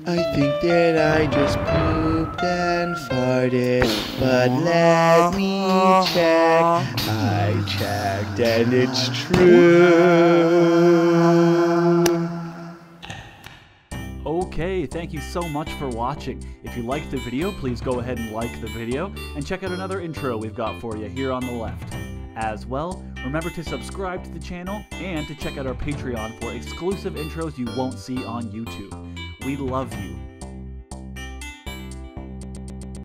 I think that I just pooped and farted, but let me check. I checked and it's true. Okay, thank you so much for watching. If you liked the video, please go ahead and like the video, and check out another intro we've got for you here on the left. As well, remember to subscribe to the channel and to check out our Patreon for exclusive intros you won't see on YouTube. We love you.